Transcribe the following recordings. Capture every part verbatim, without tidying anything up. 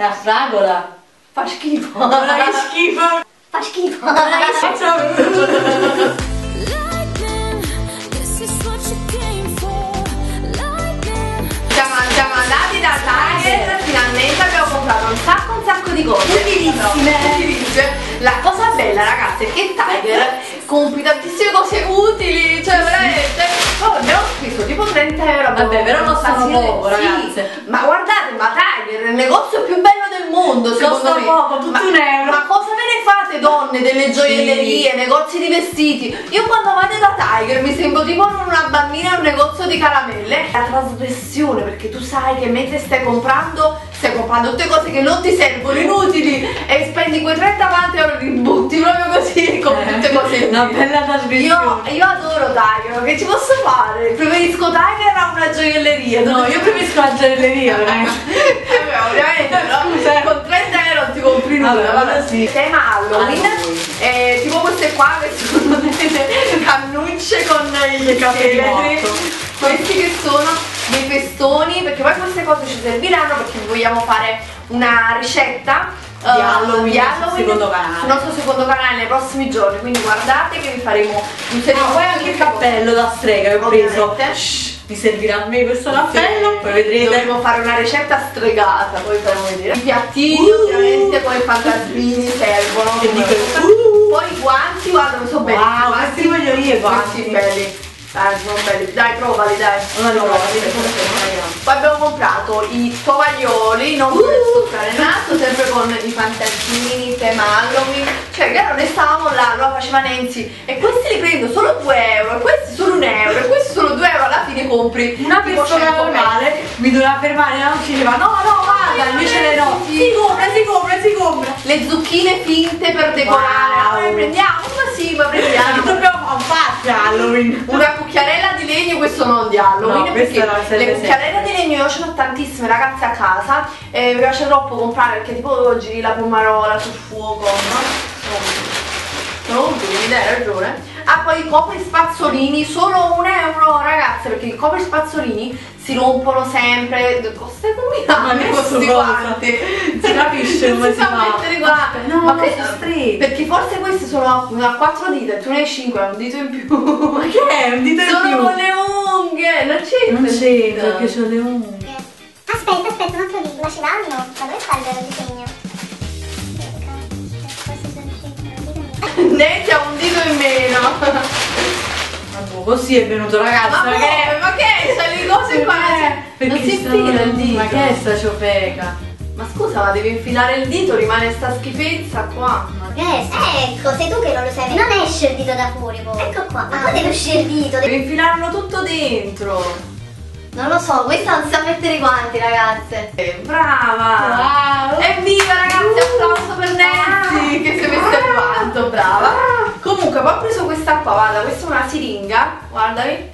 È a fragola. Fa schifo. Non hai schifo. Fa schifo. Non hai schifo. Siamo, siamo andati da Tiger, finalmente abbiamo comprato un sacco un sacco di cose utilissime. Utilissime. La cosa bella ragazzi è che Tiger compri tantissime cose utili, cioè veramente oh, abbiamo speso tipo trenta euro. Vabbè, però non sono poco, sì, ragazze. ma guardate, ma Tiger è il negozio più bello del mondo, secondo costa me. poco, tutto ma, un euro. Ma cosa ve ne fate donne delle gioiellerie, sì, negozi di vestiti? Io quando vado da Tiger mi sembro tipo una bambina in un negozio di caramelle. La trasgressione, perché tu sai che mentre stai comprando stai comprando tutte cose che non ti servono, inutili, e spendi quei trenta quaranta euro, li butti proprio così con tutte cose inutili. Una bella trasgressione. Io, io adoro Tiger, che ci posso fare? Preferisco Tiger a una gioielleria. No, io preferisco la gioielleria, veramente. Eh, ovviamente, no? Con trenta euro ti compri nulla. Vabbè, Vabbè, sì. Tema Halloween, eh, tipo queste qua che sono delle cannucce con i scheletri. Questi che sono dei festoni, perché poi queste cose ci serviranno perché vogliamo fare una ricetta di Halloween, uh, di Halloween secondo canale. sul nostro secondo canale nei prossimi giorni, quindi guardate che vi faremo un serio. Ah, poi anche il cappello da strega che ho preso. Shhh, mi servirà a me questo cappello, sì, poi vedrete. Dovremo fare una ricetta stregata, poi faremo vedere. I piattini, uh, ovviamente, poi i fantasmini servono. Che dico, uh, poi i guanti, guarda, non so bene. Wow, questi voglio io i guanti. Questi belli. Dai, sono belli. Dai, provali, dai. Allora, provali. Poi abbiamo comprato i tovaglioli, non per stuccare il naso, sempre con i fantasmini, tema Halloween. Cioè, chiaro, ne stavamo là, lo faceva Nancy. E questi li prendo solo due euro, e questi solo un euro, e questi solo due euro, alla fine compri. Una persona normale mi doveva fermare, non ci diceva no, no, guarda, invece le no. Sì. Si compra, si compra, si compra. Le zucchine finte per decorare. Wow. Allora, prendiamo, ma sì, ma prendiamo. Dobbiamo fare un party Halloween. Una cucchiarella di legno, questo non di Halloween, No, perché questa le cucchiarelle di legno io ce l'ho tantissime ragazze a casa e mi piace troppo comprare perché tipo giri la pomarola sul fuoco, no? Sono utili, hai ragione. Ah, poi i copri spazzolini, solo un euro ragazze, perché i copri spazzolini si rompono sempre. Stai combinando questi guanti? Si capisce come si fa. No, ma che sono stretti. Perché forse questi sono a quattro dita e tu ne hai cinque, hai un dito in più. Ma che è? Un dito in sono più? Sono con le unghie, non c'entra. Non c'entra, perché ho le unghie. Aspetta, aspetta, un altro dito, ma ce l'hanno? Ma dove sta il disegno? Nancy ha un dito in meno. Ma così è venuto ragazzi. Ma, ma che? Ma che? C'è le cose qua. Non si infila il dito. Ma che è sta ciofeca? Ma scusa, ma devi infilare il dito, rimane sta schifezza qua. Ma che è? Ecco, sei tu che non lo sai. Non esce il dito da fuori poi. Ecco qua. Ma poi deve uscire il dito. Devi infilarlo tutto dentro. Non lo so, questa non sa mettere i guanti, ragazze. Eh, brava! Wow! Evviva ragazzi, applauso per Nancy che si è messa il guanto, brava! Comunque poi ho preso questa qua, guarda, questa è una siringa, guardami.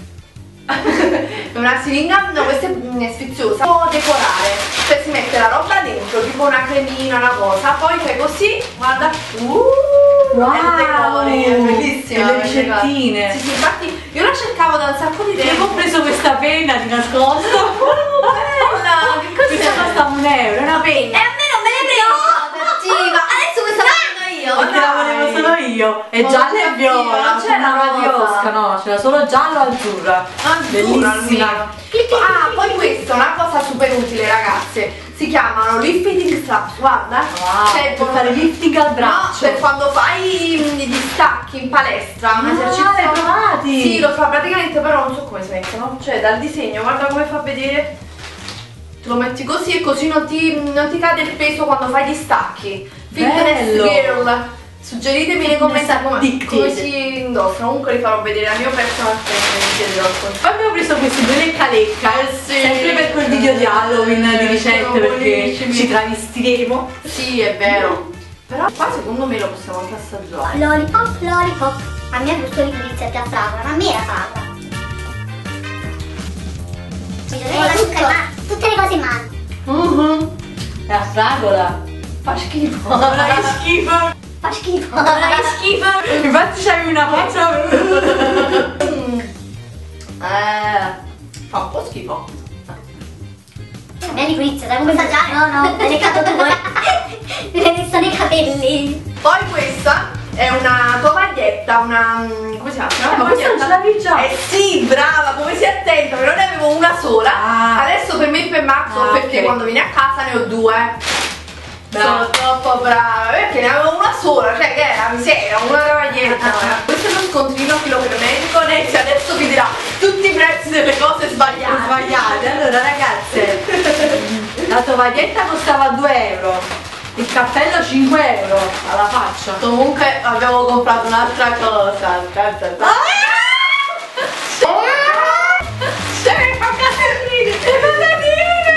È una siringa, no, questa è sfiziosa. Può decorare, cioè si mette la roba dentro, tipo una cremina, una cosa, poi fai così, guarda. Uh! Wow, decori, è bellissima. E le ricettine. Sì, sì, infatti io la cercavo da un sacco di tempo. Io ho preso questa penna di nascosto. Bella! Che cos'è? Questa costa un euro, è una penna. E a me non me ne prendo! Cattiva! Adesso questa la prendo io! Perché la volevo solo io. È Oh, gialla e cattiva, viola. non c'è la una rosa. Osca, no, c'era solo giallo e azzurra. Bellissima. Bellissima. Ah, poi questa è una cosa super utile ragazze. Si chiamano lifting straps, guarda. Wow, Cioè, per fare lifting al braccio. No, per quando fai gli stacchi in palestra, un Ah, esercizio. l'hai provati? Sì, lo fa praticamente, però non so come si mettono. Cioè, dal disegno, guarda come fa vedere. Te lo metti così e così non ti, non ti cade il peso quando fai gli stacchi. Fitness Bello. girl. Suggeritemi nei commenti come, come addictive. si indossano. Comunque li farò vedere al mio personal trainer. Poi abbiamo preso questi due lecca lecca, Eh sì. sempre per quel video di Halloween di Eh, ricette, sono perché buonissimi. ci travestiremo. Sì, è vero. Però qua secondo me lo possiamo anche assaggiare. Lollipop, lollipop. A me è gusto di pizza che a fragola, ma a me era fragola. Bisogna la zucca in mano, tutte le cose in mano. Uh-huh. È a fragola. Fa schifo. Non hai schifo. Fa schifo. Non hai schifo. Infatti c'hai una faccia. Mm. Eh, fa un po' schifo. A me è di pulizia, sai come assaggiare? No, no, hai leccato tu, eh. Mi hai messo nei capelli. Poi questa è una tovaglietta, una... come si chiama? Eh, ma questa non ce l'avevi già? Eh sì, brava, come sei attenta, però ne avevo una sola. Ah. Adesso per me e per Max, Ah, perché ok. quando vieni a casa ne ho due. Sono troppo brava, perché ne avevo una sola, cioè che era miseria, una tovaglietta. Ah. Questo è uno scontrino chilometrico, Nancy adesso vi dirà tutti i prezzi delle cose sbagliate. Sbagliate. Allora ragazze, la tovaglietta costava due euro, il cappello cinque euro alla faccia. Comunque abbiamo comprato un'altra cosa. Aspetta, aspetta. Le patatine! Le patatine!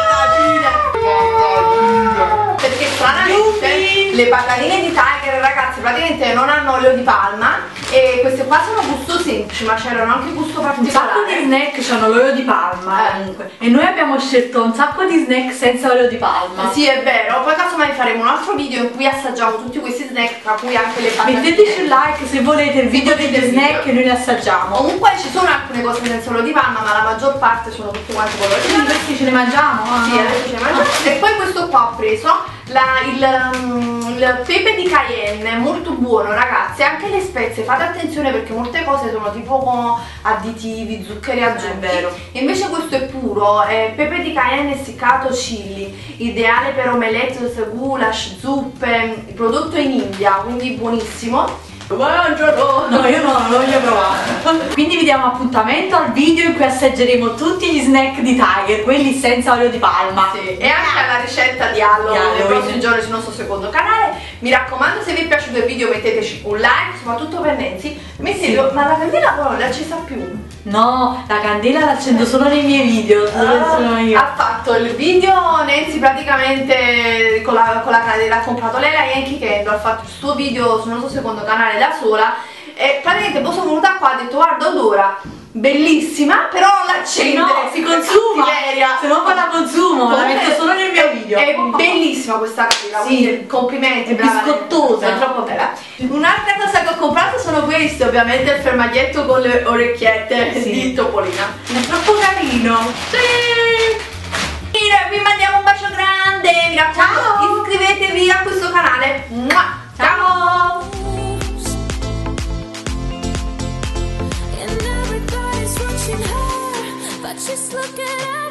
Perché stranamente le patatine di Tiger, ragazzi, praticamente non hanno olio di palma e queste qua sono gusto semplici, ma c'erano anche gusto Un sacco di particolare. snack hanno l'olio di palma Eh. comunque. E noi abbiamo scelto un sacco di snack senza olio di palma. Sì, è vero, poi casomai faremo un altro video in cui assaggiamo tutti questi snack, tra cui anche le patatine. Metteteci un like se volete il video volete degli il snack video. e noi li assaggiamo. Comunque ci sono alcune cose senza olio di palma, ma la maggior parte sono tutte quante con l'olio di Quindi palma. questi ce ne mangiamo? Ah, Sì, no. adesso ce ne mangiamo. E poi questo qua ho preso la- il, um, il pepe di Cayenne, molto buono ragazzi. Anche le spezie, fate attenzione perché molte cose sono tipo con additivi, zuccheri aggiunti. È vero. Invece questo è puro, è pepe di Cayenne essiccato chili, ideale per omelette, goulash, zuppe, prodotto in India, quindi buonissimo. Buongiorno! No, io no, non lo voglio provare. Quindi vi diamo appuntamento al video in cui assaggeremo tutti gli snack di Tiger, quelli senza olio di palma. Sì, e anche alla ricetta di Halloween Di nei Halloween. prossimi giorni sul nostro secondo canale. Mi raccomando, se vi è piaciuto il video metteteci un like, soprattutto per Nancy. Mettete, Sì. ma la candela però non l'ha accesa più. No, la candela la accendo solo nei miei video, dove sono io. Ha fatto il video Nancy praticamente con la, con la candela, ha comprato lei la Yankee Candle, ha fatto il suo video sul nostro secondo canale da sola e praticamente poi sono venuta qua e ho detto guarda odora, bellissima, però non l'accendere, No, si consuma, cattiveria. se no poi la consumo, la Comunque metto solo nel mio video. È bellissima questa candela, Sì. quindi complimenti, È brava. biscottosa. È troppo bella. Un'altra cosa che ho comprato sono queste, ovviamente il fermaglietto con le orecchiette Sì. di Topolina. È troppo carino. Sì! Vi mandiamo un bacio grande, mi raccomando, Ciao. iscrivetevi a questo canale. Mua. Ciao! And everybody's watching her, but she's looking at